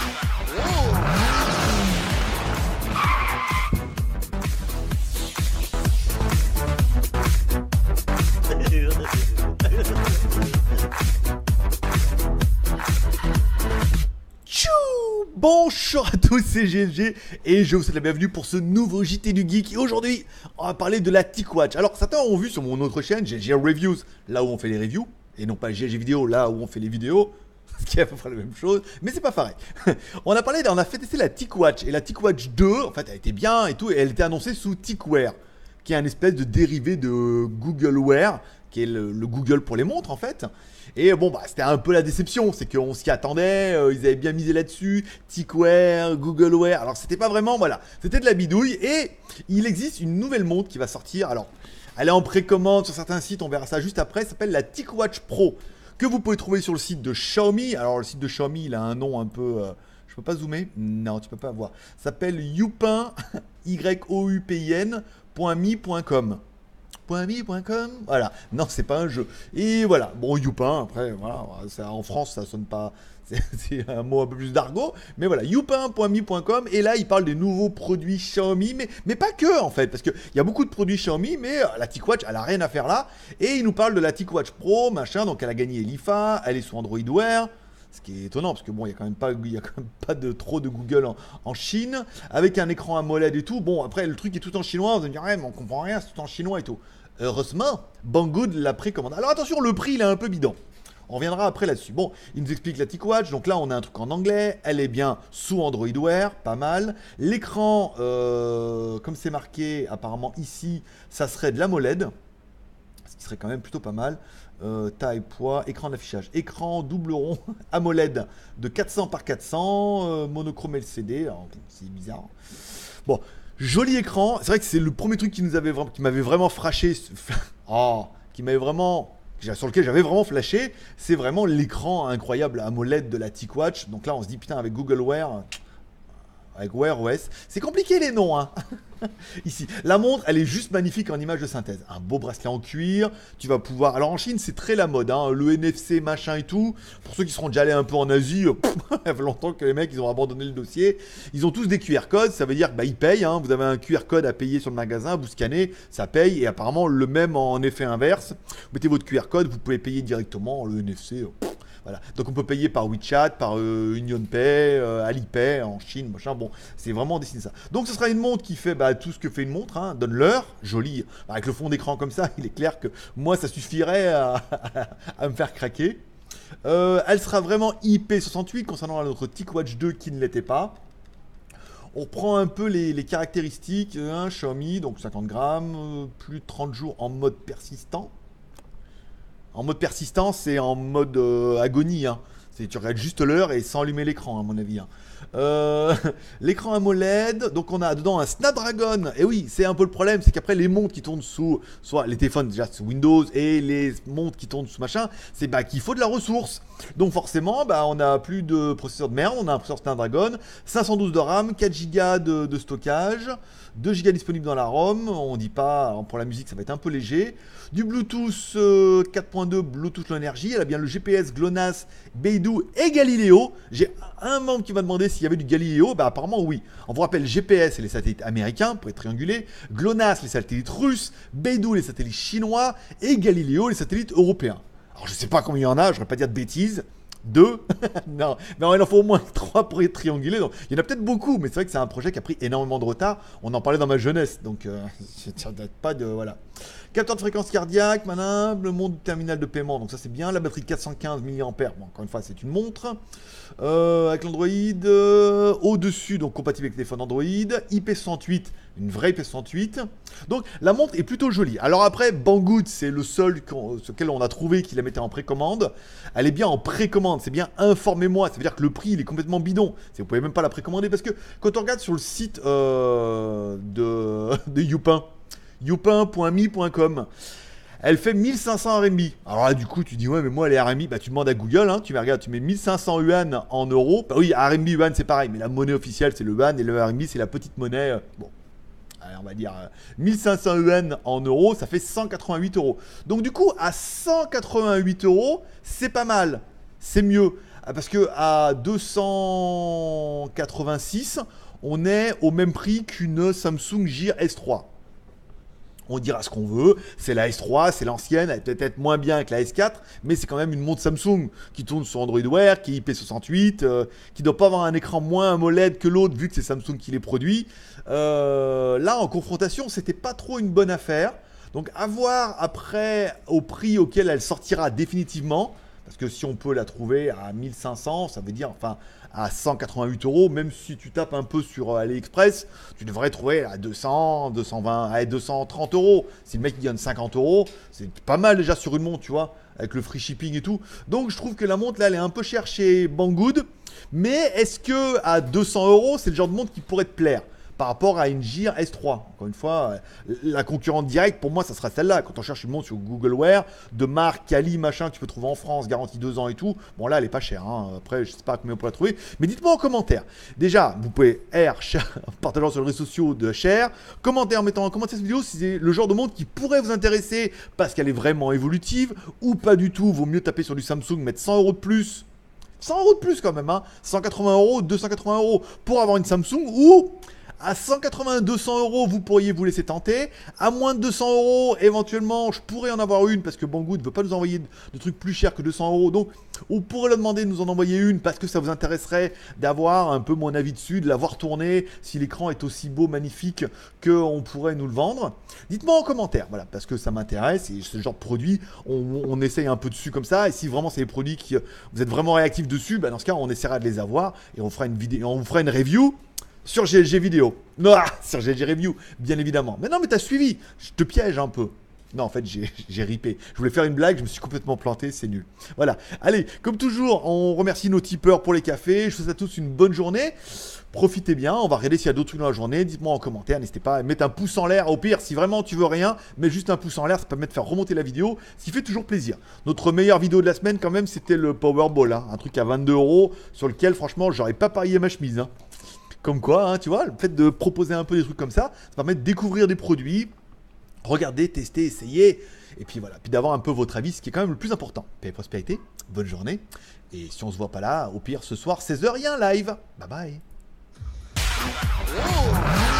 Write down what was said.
Bonjour à tous, c'est GLG et je vous souhaite la bienvenue pour ce nouveau JT du Geek. Et aujourd'hui, on va parler de la TicWatch. Alors, certains ont vu sur mon autre chaîne, GLG Reviews, là où on fait les reviews, et non pas GLG Vidéo, là où on fait les vidéos, ce qui est à peu près la même chose, mais c'est pas pareil. On a fait tester la TicWatch, et la TicWatch 2, en fait, elle était bien et tout, et elle était annoncée sous TicWear, qui est un espèce de dérivé de Google Wear, qui est le Google pour les montres en fait. Et bon, bah, c'était un peu la déception, c'est qu'on s'y attendait, ils avaient bien misé là-dessus, TicWear, Google Wear, alors c'était pas vraiment, voilà, c'était de la bidouille. Et il existe une nouvelle montre qui va sortir, alors elle est en précommande sur certains sites, on verra ça juste après, ça s'appelle la TicWatch Pro, que vous pouvez trouver sur le site de Xiaomi. Alors le site de Xiaomi, il a un nom un peu... je peux pas zoomer? Non, tu peux pas voir. Ça s'appelle Youpin, youpin.mi.com. .mi.com, voilà, non c'est pas un jeu. Et voilà, bon Youpin, après voilà, ça, en France ça sonne pas, c'est un mot un peu plus d'argot, mais voilà, youpin.mi.com, et là il parle des nouveaux produits Xiaomi, mais pas que en fait, parce qu'il y a beaucoup de produits Xiaomi, mais la TicWatch elle a rien à faire là, et il nous parle de la TicWatch Pro, machin, donc elle a gagné l'IFA, elle est sous Android Wear. Ce qui est étonnant parce que bon, il y a quand même pas de trop de Google en Chine, avec un écran AMOLED et tout. Bon, après le truc est tout en chinois, on va dire ouais, mais on comprend rien, c'est tout en chinois et tout. Heureusement, Banggood l'a précommandé. Alors attention, le prix il est un peu bidon. On reviendra après là-dessus. Bon, il nous explique la TicWatch. Donc là, on a un truc en anglais. Elle est bien sous Android Wear, pas mal. L'écran, comme c'est marqué apparemment ici, ça serait de l'AMOLED, ce qui serait quand même plutôt pas mal. Taille, poids, écran d'affichage, écran double rond AMOLED de 400 par 400, monochrome LCD, alors c'est bizarre. Bon, joli écran, c'est vrai que c'est le premier truc qui m'avait vraiment flashé, sur lequel j'avais vraiment flashé, c'est vraiment l'écran incroyable AMOLED de la TicWatch. Donc là on se dit putain, avec Google Wear, avec Wear OS, c'est compliqué les noms hein. Ici, la montre, elle est juste magnifique en image de synthèse. Un beau bracelet en cuir, tu vas pouvoir... Alors en Chine, c'est très la mode, hein, le NFC, machin et tout. Pour ceux qui seront déjà allés un peu en Asie, ça fait longtemps que les mecs, ils ont abandonné le dossier. Ils ont tous des QR codes, ça veut dire que bah, ils payent. Hein. Vous avez un QR code à payer sur le magasin, vous scannez, ça paye. Et apparemment, le même en effet inverse. Vous mettez votre QR code, vous pouvez payer directement le NFC. Voilà. Donc on peut payer par WeChat, par UnionPay, Alipay en Chine, machin. Bon, c'est vraiment dessiné ça. Donc ce sera une montre qui fait tout ce que fait une montre, hein. Donne l'heure, jolie. Avec le fond d'écran comme ça, il est clair que moi ça suffirait à me faire craquer. Elle sera vraiment IP68 concernant notre TicWatch 2 qui ne l'était pas. On reprend un peu les caractéristiques, hein, Xiaomi, donc 50 grammes, plus de 30 jours en mode persistant. En mode persistance, c'est en mode agonie. Hein. Tu regardes juste l'heure et sans allumer l'écran, à mon avis. Hein. L'écran AMOLED, donc on a dedans un Snapdragon. Et oui, c'est un peu le problème, c'est qu'après les montres qui tournent sous, soit les téléphones déjà sous Windows et les montres qui tournent sous machin, c'est qu'il faut de la ressource. Donc forcément, on a plus de processeur de merde, on a un processeur Snapdragon, 512 de RAM, 4 Go de stockage, 2 Go disponibles dans la ROM. On dit pas, pour la musique ça va être un peu léger. Du Bluetooth 4.2, Bluetooth Low Energy. Elle a bien le GPS, GLONASS, Beidou et Galileo. J'ai un membre qui m'a demandé s'il y avait du Galileo. Apparemment oui. On vous rappelle, GPS c'est les satellites américains pour être triangulés, GLONASS les satellites russes, Beidou les satellites chinois et Galileo les satellites européens. Alors je sais pas combien il y en a, je voudrais pas dire de bêtises. 2 non, mais il en faut au moins 3 pour être triangulé. Donc il y en a peut-être beaucoup, mais c'est vrai que c'est un projet qui a pris énormément de retard. On en parlait dans ma jeunesse, donc ça date pas de... Voilà. Capteur de fréquence cardiaque, le monde terminal de paiement, donc ça c'est bien. La batterie de 415 mAh, bon, encore une fois c'est une montre. Avec l'Android au-dessus, donc compatible avec le téléphone Android. IP68, une vraie IP68. Donc la montre est plutôt jolie. Alors après, Banggood, c'est le seul sur lequel on a trouvé qu'il la mettait en précommande. Elle est bien en précommande, c'est bien informez-moi. Ça veut dire que le prix il est complètement bidon. Vous pouvez même pas la précommander parce que quand on regarde sur le site de Youpin, youpin.mi.com, elle fait 1500 RMB. Alors là, du coup, tu dis, ouais, mais moi, les RMB, tu demandes à Google, hein, tu mets 1500 yuan en euros. Oui, RMB, yuan, c'est pareil, mais la monnaie officielle, c'est le yuan, et le RMB, c'est la petite monnaie. Bon, allez, on va dire 1500 yuan en euros, ça fait 188 euros. Donc, du coup, à 188 euros, c'est pas mal. C'est mieux. Parce que à 286, on est au même prix qu'une Samsung Gear S3. On dira ce qu'on veut, c'est la S3, c'est l'ancienne, elle est peut-être moins bien que la S4, mais c'est quand même une montre Samsung qui tourne sur Android Wear, qui est IP68, qui doit pas avoir un écran moins AMOLED que l'autre vu que c'est Samsung qui les produit. Là, en confrontation, c'était pas trop une bonne affaire. Donc à voir après au prix auquel elle sortira définitivement. Parce que si on peut la trouver à 1500, ça veut dire enfin à 188 euros, même si tu tapes un peu sur AliExpress, tu devrais trouver à 200, 220, à 230 euros. Si le mec il gagne 50 euros, c'est pas mal déjà sur une montre, tu vois, avec le free shipping et tout. Donc je trouve que la montre là, elle est un peu chère chez Banggood. Mais est-ce que à 200 euros, c'est le genre de montre qui pourrait te plaire par rapport à une Gear S3? Encore une fois, la concurrente directe, pour moi, ça sera celle-là. Quand on cherche une montre sur Google Wear, de marque, Kali, machin, que tu peux trouver en France, garantie 2 ans et tout, bon là, elle est pas chère. Hein. Après, je sais pas combien on peut la trouver. Mais dites-moi en commentaire. Déjà, vous pouvez en partageant sur les réseaux sociaux de share, commenter en mettant en commentaire cette vidéo si c'est le genre de montre qui pourrait vous intéresser parce qu'elle est vraiment évolutive ou pas du tout. Vaut mieux taper sur du Samsung, mettre 100 euros de plus. 100 euros de plus quand même, hein. 180 euros, 280 euros pour avoir une Samsung ou... À 180, 200 euros, vous pourriez vous laisser tenter. À moins de 200 euros, éventuellement, je pourrais en avoir une parce que Banggood ne veut pas nous envoyer de trucs plus chers que 200 euros. Donc, on pourrait leur demander de nous en envoyer une parce que ça vous intéresserait d'avoir un peu mon avis dessus, de la voir tourner, si l'écran est aussi beau, magnifique, qu'on pourrait nous le vendre. Dites-moi en commentaire, voilà, parce que ça m'intéresse et ce genre de produit, on essaye un peu dessus comme ça. Et si vraiment c'est des produits qui vous êtes vraiment réactifs dessus, bah dans ce cas, on essaiera de les avoir et on fera une vidéo, on vous fera une review. Sur GLG vidéo. Non, sur GLG review, bien évidemment. Mais non, mais t'as suivi. Je te piège un peu. Non, en fait, j'ai ripé. Je voulais faire une blague, je me suis complètement planté, c'est nul. Voilà. Allez, comme toujours, on remercie nos tipeurs pour les cafés. Je vous souhaite à tous une bonne journée. Profitez bien. On va regarder s'il y a d'autres trucs dans la journée. Dites-moi en commentaire. N'hésitez pas à mettre un pouce en l'air. Au pire, si vraiment tu veux rien, mets juste un pouce en l'air. Ça permet de faire remonter la vidéo, ce qui fait toujours plaisir. Notre meilleure vidéo de la semaine, quand même, c'était le Powerball. Hein. Un truc à 22 euros sur lequel, franchement, j'aurais pas parié ma chemise. Hein. Comme quoi, hein, tu vois, le fait de proposer un peu des trucs comme ça permet de découvrir des produits, regarder, tester, essayer, et puis voilà, puis d'avoir un peu votre avis, ce qui est quand même le plus important. Paix et prospérité, bonne journée, et si on se voit pas là, au pire ce soir, 16h, il y a un live. Bye bye.